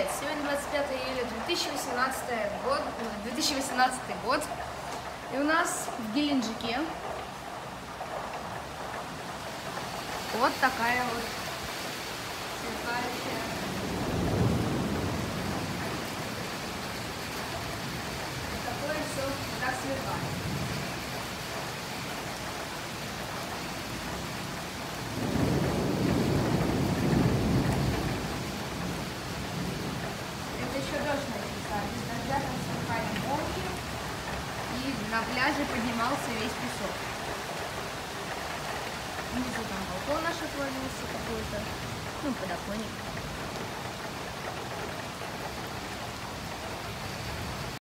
привет! Сегодня 25 июля 2018 год. И у нас в Геленджике вот такая вот сверкающая такое все так сверкает. Еще дождь начался, без дождя там сверкали молнии, и на пляже поднимался весь песок. Внизу там балкон наш отвалился какой-то, подоконник.